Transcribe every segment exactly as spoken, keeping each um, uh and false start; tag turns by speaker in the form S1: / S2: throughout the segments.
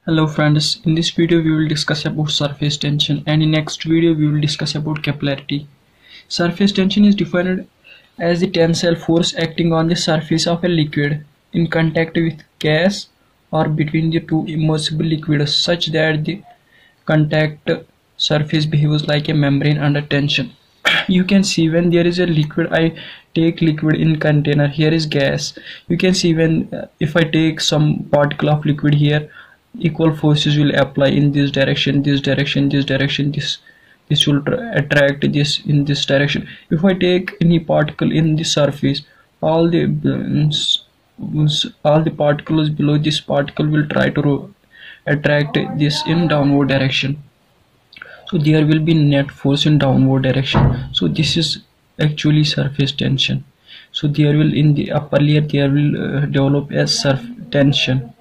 S1: Hello friends, in this video we will discuss about surface tension, and in next video we will discuss about capillarity. Surface tension is defined as the tensile force acting on the surface of a liquid in contact with gas or between the two immersible liquids such that the contact surface behaves like a membrane under tension. You can see when there is a liquid, I take liquid in container, here is gas. You can see when uh, if I take some particle of liquid here, equal forces will apply in this direction, this direction, this direction, this this will attract this in this direction. If I take any particle in the surface, all the all the particles below this particle will try to attract this in downward direction. So there will be net force in downward direction. So this is actually surface tension. So there will in the upper layer there will uh, develop as surface tension.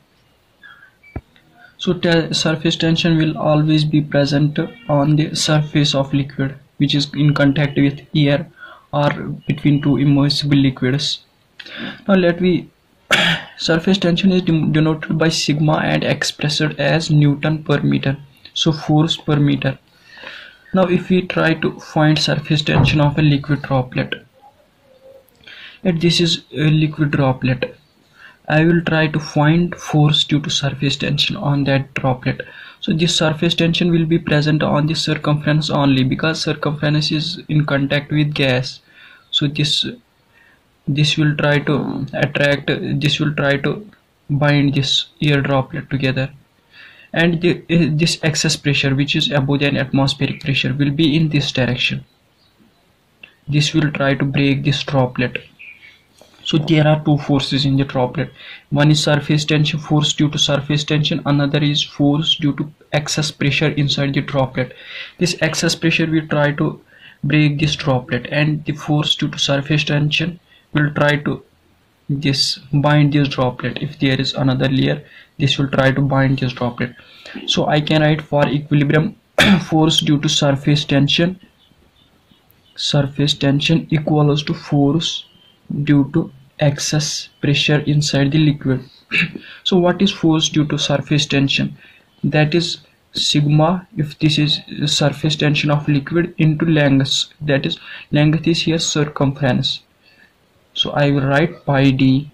S1: So te surface tension will always be present on the surface of liquid which is in contact with air or between two immersible liquids. Now let we surface tension is denoted by sigma and expressed as Newton per meter. So force per meter. Now if we try to find surface tension of a liquid droplet, and this is a liquid droplet, I will try to find force due to surface tension on that droplet. So this surface tension will be present on the circumference only because circumference is in contact with gas. So this this will try to attract, this will try to bind this air droplet together, and the, uh, this excess pressure which is above the atmospheric pressure will be in this direction. This will try to break this droplet. So there are two forces in the droplet. One is surface tension, force due to surface tension. Another is force due to excess pressure inside the droplet. This excess pressure will try to break this droplet, and the force due to surface tension will try to this bind this droplet. If there is another layer, this will try to bind this droplet. So I can write for equilibrium force due to surface tension, surface tension equals to force due to excess pressure inside the liquid. So what is force due to surface tension? That is sigma, if this is surface tension of liquid, into length, that is length is here circumference. So I will write pi d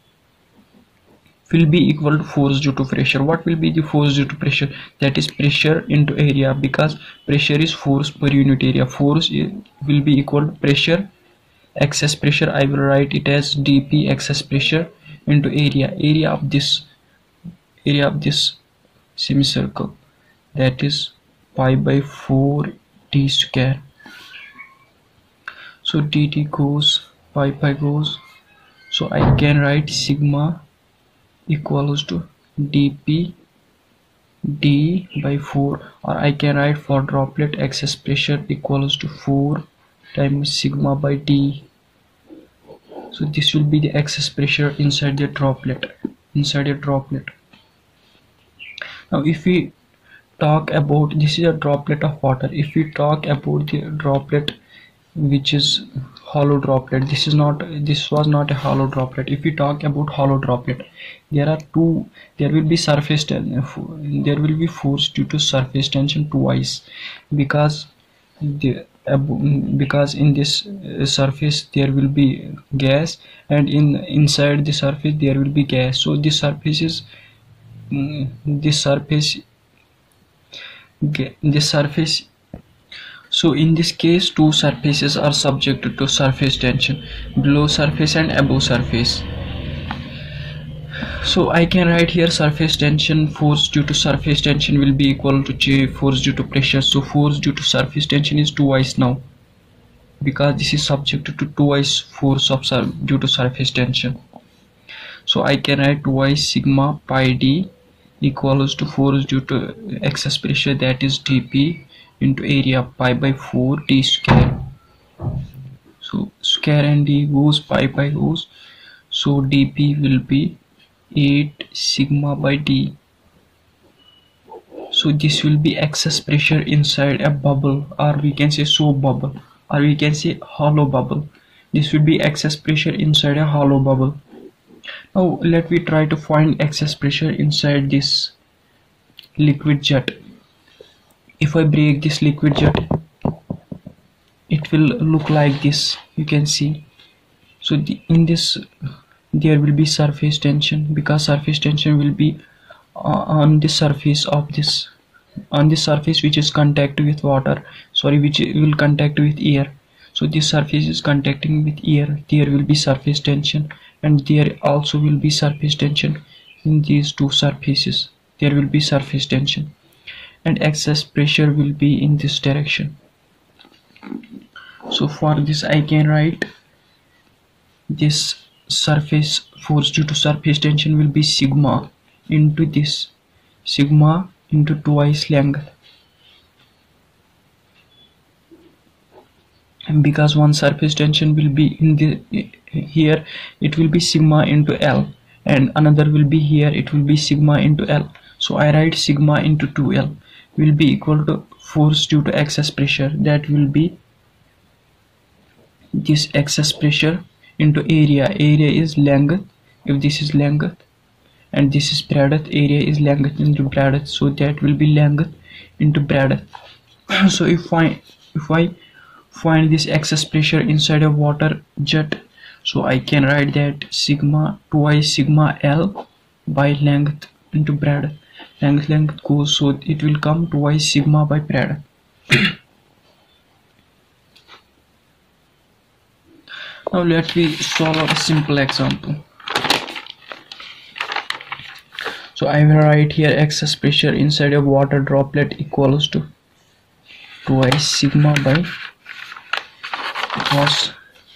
S1: will be equal to force due to pressure. What will be the force due to pressure? That is pressure into area, because pressure is force per unit area. Force will be equal to pressure, excess pressure, I will write it as dp excess pressure into area, area of this area of this semicircle, that is pi by four d square. So dt goes, pi pi goes, so I can write sigma equals to dp d by four, or I can write for droplet excess pressure equals to four times sigma by d. So this will be the excess pressure inside the droplet, inside a droplet. Now if we talk about, this is a droplet of water. If we talk about the droplet which is hollow droplet, this is not, this was not a hollow droplet. If we talk about hollow droplet, there are two, there will be surface tension, there will be force due to surface tension twice, because the because in this surface there will be gas, and in inside the surface there will be gas. So this surface is this surface this surface so in this case two surfaces are subjected to surface tension, below surface and above surface. So I can write here surface tension, force due to surface tension will be equal to J force due to pressure. So force due to surface tension is twice now, because this is subjected to twice force of sur due to surface tension. So I can write twice sigma pi d equals to force due to excess pressure, that is dp into area pi by four d square. So square and d goes, pi pi goes, so dp will be eight sigma by d. So this will be excess pressure inside a bubble, or we can say soap bubble, or we can say hollow bubble. This will be excess pressure inside a hollow bubble. Now let me try to find excess pressure inside this liquid jet. If I break this liquid jet, it will look like this, you can see. So the, in this there will be surface tension, because surface tension will be uh, on the surface of this, on the surface which is contact with water, sorry, which will contact with air. So this surface is contacting with air, there will be surface tension, and there also will be surface tension in these two surfaces. There will be surface tension, and excess pressure will be in this direction. So for this I can write this surface force due to surface tension will be sigma into this, sigma into twice length, and because one surface tension will be in the here, it will be sigma into L, and another will be here, it will be sigma into L. So I write sigma into two L will be equal to force due to excess pressure, that will be this excess pressure into area. Area is length, if this is length and this is breadth, area is length into breadth, so that will be length into breadth. So if I if I find this excess pressure inside a water jet, so I can write that sigma twice sigma L by length into breadth. Length length goes, so it will come twice sigma by breadth. Now let me solve a simple example. So I will write here excess pressure inside a water droplet equals to twice sigma by, it was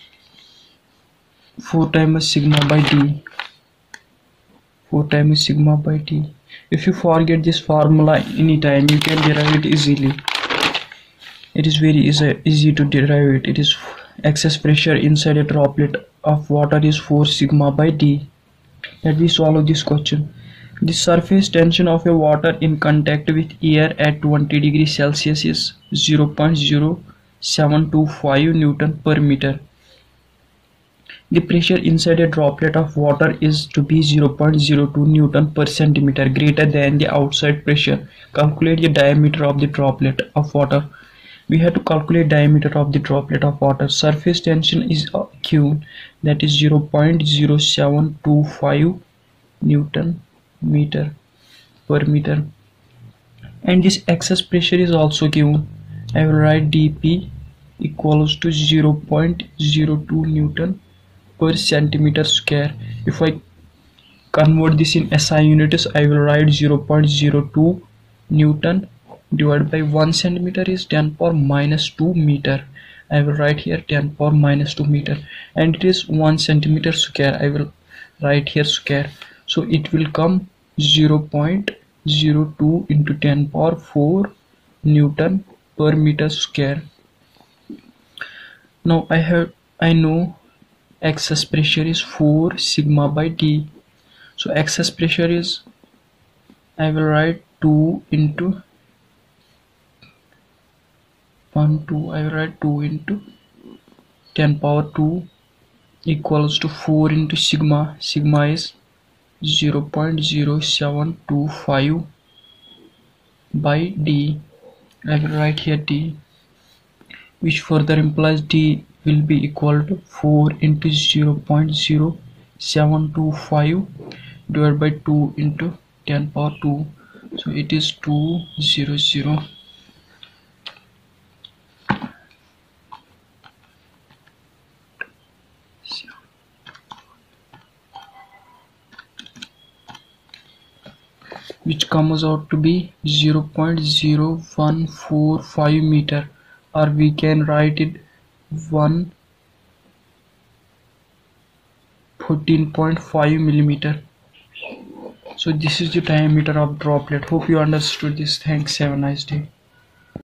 S1: four times sigma by d, four times sigma by d. If you forget this formula anytime, you can derive it easily. It is very easy, easy to derive it. It is excess pressure inside a droplet of water is four sigma by d. Let me solve this question. The surface tension of a water in contact with air at twenty degrees Celsius is zero point zero seven two five Newton per meter. The pressure inside a droplet of water is to be zero point zero two Newton per centimeter, greater than the outside pressure. Calculate the diameter of the droplet of water. We have to calculate diameter of the droplet of water. Surface tension is Q, that is zero point zero seven two five Newton meter per meter, and this excess pressure is also given. I will write dP equals to zero point zero two Newton per centimeter square. If I convert this in S I units, I will write zero point zero two Newton divided by one centimeter is ten power minus two meter. I will write here ten power minus two meter, and it is one centimeter square. I will write here square, so it will come zero point zero two into ten power four Newton per meter square. Now I have I know excess pressure is four sigma by d. So excess pressure is, I will write two into one two, I will write two into ten power two equals to four into sigma. Sigma is zero point zero seven two five by d. I will write here d, which further implies d will be equal to four into zero point zero seven two five divided by two into ten power two. So it is two hundred, which comes out to be zero point zero one four five meter, or we can write it one fourteen point five millimeter. So this is the diameter of droplet. Hope you understood this. Thanks. Have a nice day.